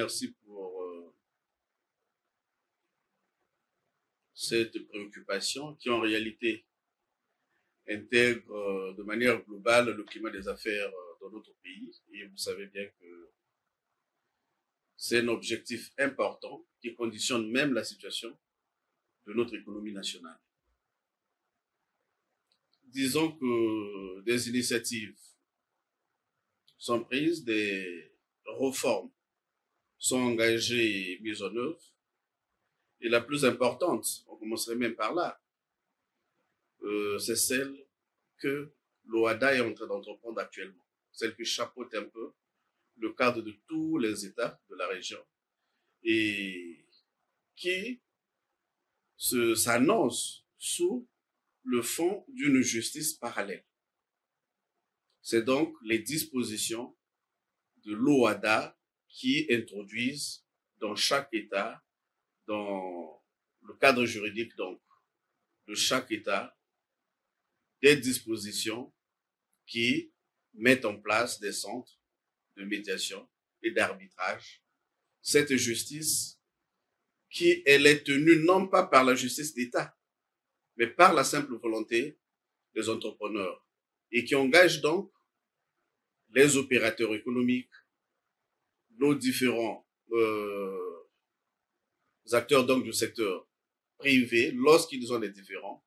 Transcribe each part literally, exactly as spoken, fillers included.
merci pour euh, cette préoccupation qui en réalité intègre euh, de manière globale le climat des affaires euh, dans notre pays. Et vous savez bien que c'est un objectif important qui conditionne même la situation de notre économie nationale. Disons que des initiatives sont prises, des réformes sont engagées et mises en œuvre. Et la plus importante, on commencerait même par là, euh, c'est celle que l'O A D A est en train d'entreprendre actuellement, celle qui chapeaute un peu le cadre de tous les États de la région et qui s'annonce sous le fond d'une justice parallèle. C'est donc les dispositions de l'O A D A qui introduisent dans chaque État, dans le cadre juridique donc de chaque État, des dispositions qui mettent en place des centres de médiation et d'arbitrage. Cette justice qui, elle est tenue non pas par la justice d'État, mais par la simple volonté des entrepreneurs et qui engage donc les opérateurs économiques, nos différents euh, acteurs donc du secteur privé, lorsqu'ils ont des différends,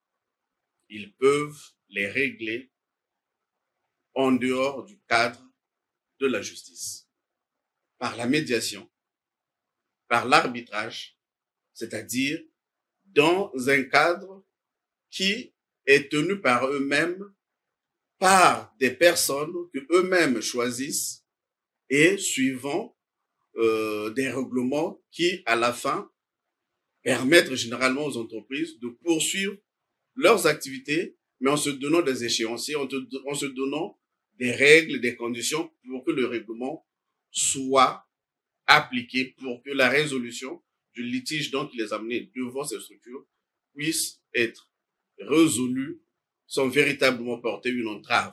ils peuvent les régler en dehors du cadre de la justice, par la médiation, par l'arbitrage, c'est-à-dire dans un cadre qui est tenu par eux-mêmes, par des personnes que eux-mêmes choisissent et suivant euh, des règlements qui, à la fin, permettent généralement aux entreprises de poursuivre leurs activités, mais en se donnant des échéanciers, en, te, en se donnant des règles, des conditions pour que le règlement soit appliqué, pour que la résolution du litige donc qui les a amenés devant ces structures puisse être résolue sans véritablement porter une entrave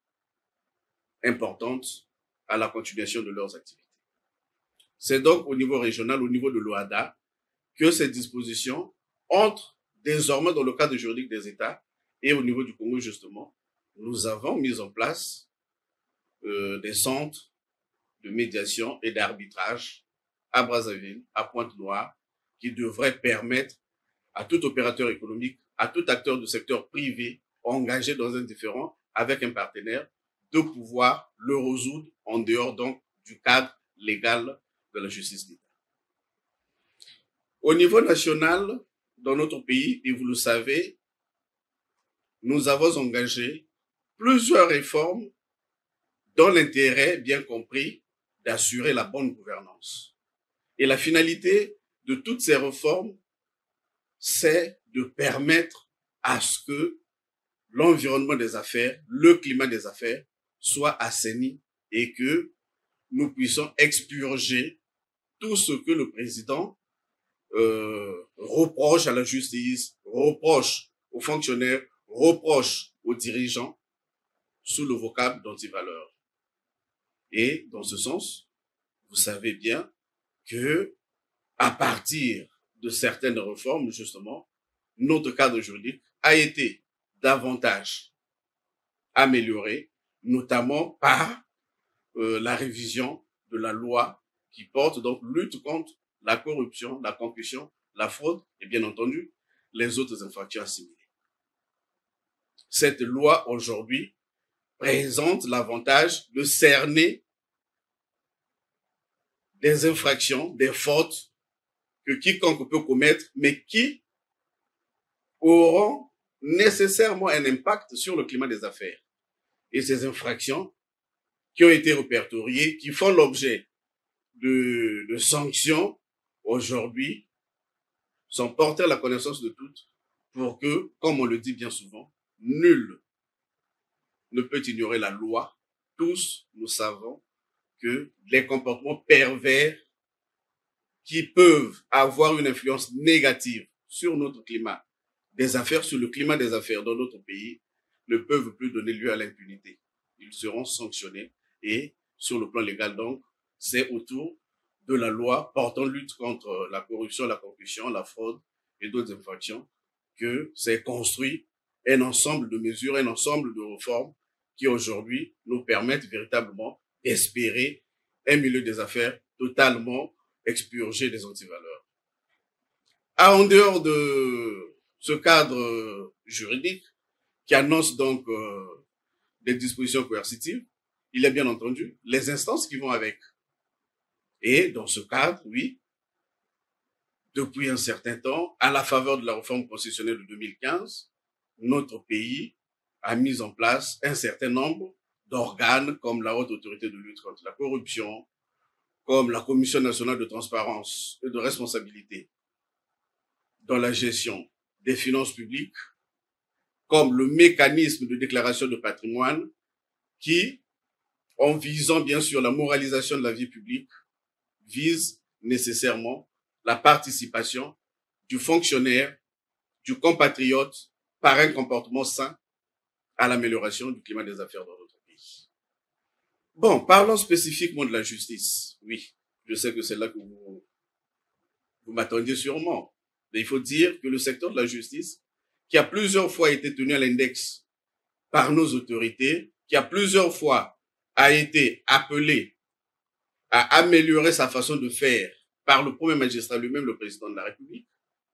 importante à la continuation de leurs activités. C'est donc au niveau régional, au niveau de l'O A D A, que ces dispositions entrent désormais dans le cadre juridique des États et au niveau du Congo, justement, nous avons mis en place euh, des centres de médiation et d'arbitrage à Brazzaville, à Pointe-Noire, qui devraient permettre à tout opérateur économique, à tout acteur du secteur privé engagé dans un différend avec un partenaire, de pouvoir le résoudre en dehors donc du cadre légal de la justice d'État. Au niveau national, dans notre pays, et vous le savez, nous avons engagé plusieurs réformes dans l'intérêt bien compris d'assurer la bonne gouvernance. Et la finalité de toutes ces réformes, c'est de permettre à ce que l'environnement des affaires, le climat des affaires soit assaini et que nous puissions expurger tout ce que le président euh, reproche à la justice, reproche aux fonctionnaires, reproche aux dirigeants sous le vocable d'antivaleur. Et dans ce sens, vous savez bien que à partir de certaines réformes, justement, notre cadre juridique a été davantage amélioré, notamment par euh, la révision de la loi qui porte donc lutte contre la corruption, la concussion, la fraude et bien entendu les autres infractions assimilées. Cette loi aujourd'hui présente l'avantage de cerner des infractions, des fautes que quiconque peut commettre, mais qui auront nécessairement un impact sur le climat des affaires. Et ces infractions qui ont été répertoriées, qui font l'objet de, de sanctions, aujourd'hui, sont portées à la connaissance de toutes pour que, comme on le dit bien souvent, nul ne peut ignorer la loi. Tous, nous savons que les comportements pervers qui peuvent avoir une influence négative sur notre climat des affaires, sur le climat des affaires dans notre pays, ne peuvent plus donner lieu à l'impunité. Ils seront sanctionnés et sur le plan légal, donc, c'est autour de la loi portant lutte contre la corruption, la concussion, la fraude et d'autres infractions, que c'est construit un ensemble de mesures, un ensemble de réformes qui aujourd'hui nous permettent véritablement d'espérer un milieu des affaires totalement expurgé des antivaleurs. Ah, en dehors de ce cadre juridique qui annonce donc euh, des dispositions coercitives, il y a bien entendu les instances qui vont avec. Et dans ce cadre, oui, depuis un certain temps, à la faveur de la réforme constitutionnelle de deux mille quinze, notre pays a mis en place un certain nombre d'organes comme la Haute Autorité de lutte contre la corruption, comme la Commission nationale de transparence et de responsabilité dans la gestion des finances publiques, comme le mécanisme de déclaration de patrimoine qui, en visant bien sûr la moralisation de la vie publique, vise nécessairement la participation du fonctionnaire, du compatriote, par un comportement sain à l'amélioration du climat des affaires dans notre pays. Bon, parlons spécifiquement de la justice. Oui, je sais que c'est là que vous, vous m'attendiez sûrement. Mais il faut dire que le secteur de la justice, qui a plusieurs fois été tenu à l'index par nos autorités, qui a plusieurs fois a été appelé à améliorer sa façon de faire par le premier magistrat lui-même, le président de la République,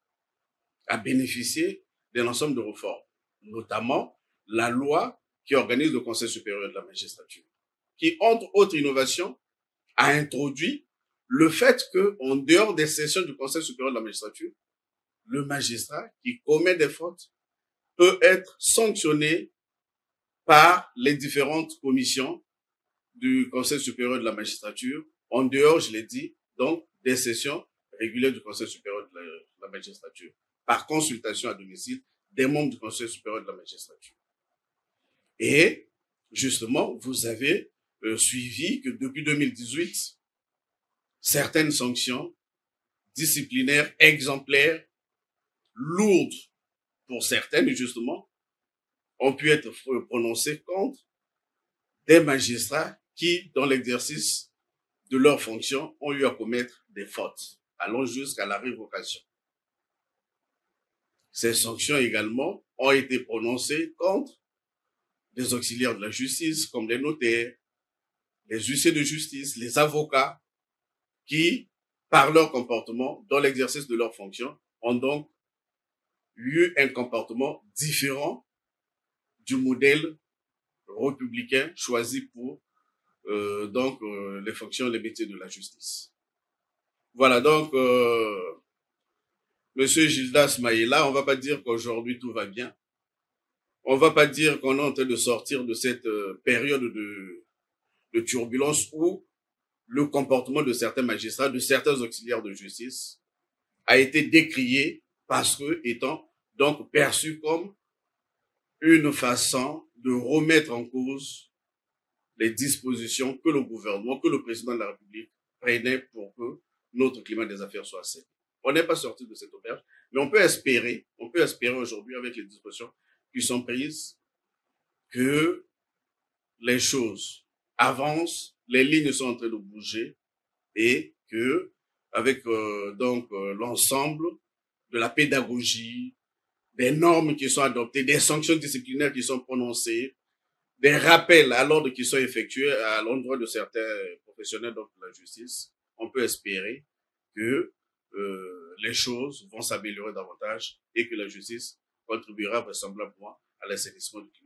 a bénéficié d'un ensemble de réformes, notamment la loi qui organise le Conseil supérieur de la magistrature, qui, entre autres innovations, a introduit le fait que, en dehors des sessions du Conseil supérieur de la magistrature, le magistrat qui commet des fautes peut être sanctionné par les différentes commissions du Conseil supérieur de la magistrature, en dehors, je l'ai dit, donc des sessions régulières du Conseil supérieur de la, de la magistrature, par consultation à domicile des membres du Conseil supérieur de la magistrature. Et justement, vous avez euh, suivi que depuis deux mille dix-huit, certaines sanctions disciplinaires exemplaires, lourdes pour certaines, justement, ont pu être prononcées contre des magistrats qui, dans l'exercice de leurs fonctions, ont eu à commettre des fautes, allant jusqu'à la révocation. Ces sanctions également ont été prononcées contre des auxiliaires de la justice, comme les notaires, les huissiers de justice, les avocats, qui, par leur comportement, dans l'exercice de leurs fonctions, ont donc eu un comportement différent du modèle républicain choisi pour euh, donc euh, les fonctions, les métiers de la justice. Voilà, donc euh, Monsieur Gildas Maïla, on va pas dire qu'aujourd'hui tout va bien. On va pas dire qu'on est en train de sortir de cette euh, période de, de turbulence où le comportement de certains magistrats, de certains auxiliaires de justice a été décrié parce que étant donc perçu comme une façon de remettre en cause les dispositions que le gouvernement, que le président de la République prenait pour que notre climat des affaires soit sain. On n'est pas sorti de cette auberge, mais on peut espérer, on peut espérer aujourd'hui avec les dispositions qui sont prises que les choses avancent, les lignes sont en train de bouger et que avec euh, donc euh, l'ensemble de la pédagogie, des normes qui sont adoptées, des sanctions disciplinaires qui sont prononcées, des rappels à l'ordre qui sont effectués à l'endroit de certains professionnels donc de la justice, on peut espérer que euh, les choses vont s'améliorer davantage et que la justice contribuera vraisemblablement à l'assainissement du climat.